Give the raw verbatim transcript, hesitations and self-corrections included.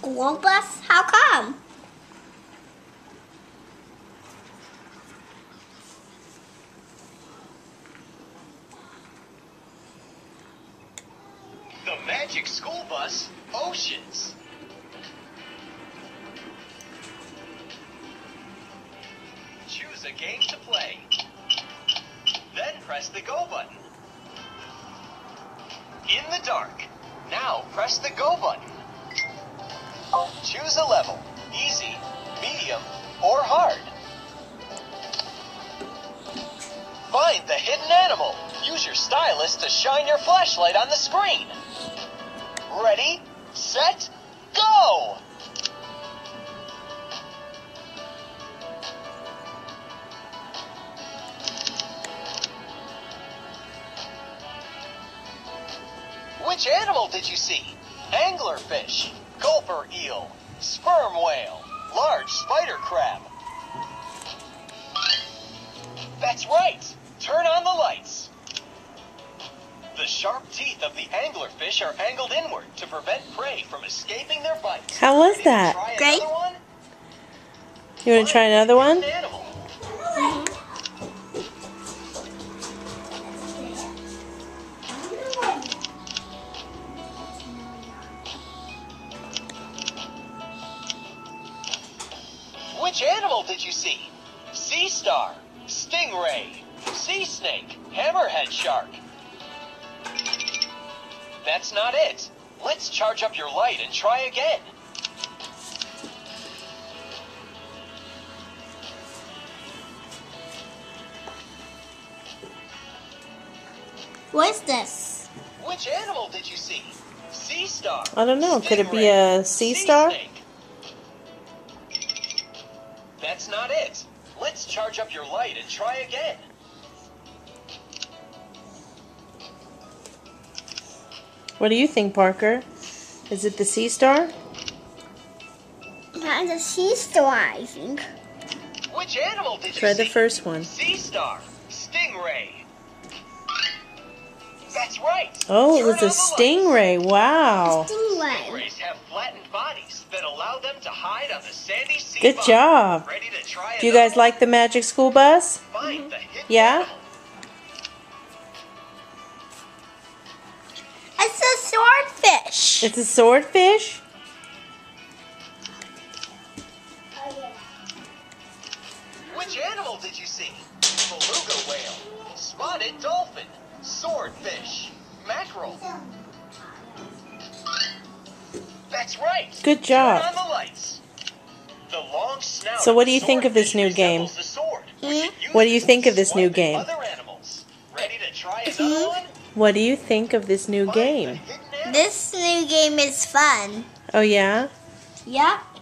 school bus? How come? The magic school bus, Oceans. Choose a game to play. Then press the go button. In the dark. Now press the go button. Choose a level. Easy, medium, or hard. Find the hidden animal. Use your stylus to shine your flashlight on the screen. Ready, set, go! Which animal did you see? Anglerfish, gulper eel, sperm whale, large spider crab. That's right. Turn on the lights. The sharp teeth of the anglerfish are angled inward to prevent prey from escaping their bites. How was that? Great. You want to try another one? Mm-hmm. Which animal did you see? Sea star, stingray, sea snake, hammerhead shark. That's not it. Let's charge up your light and try again. What's this? Which animal did you see? Sea star. I don't know. Could it be a sea star? Snake. That's not it. Let's charge up your light and try again. What do you think, Parker? Is it the sea star? That's a sea star, I think. Which animal did you Try see? the first one. Sea star, stingray. That's right. Oh, it Turn was a on the lights. stingray. Wow. Stingray. Stingrays have flattened bodies that allow them to hide on the sandy sea Good bottom. job. Ready to try Do you another guys like the magic school bus? one? Find the hidden Yeah? animal. It's a swordfish. It's a swordfish? Which animal did you see? Beluga whale, spotted dolphin, swordfish, mackerel. That's right. Good job. Turn on the lights. The long snout So what of do you the think of this swordfish new game? resembles the sword, which Hmm? it uses What do you think of to this new swipe at game? Other animals. Ready to try another one? What do you think of this new Find the game? hidden animal. This new game is fun. Oh, yeah? Yep.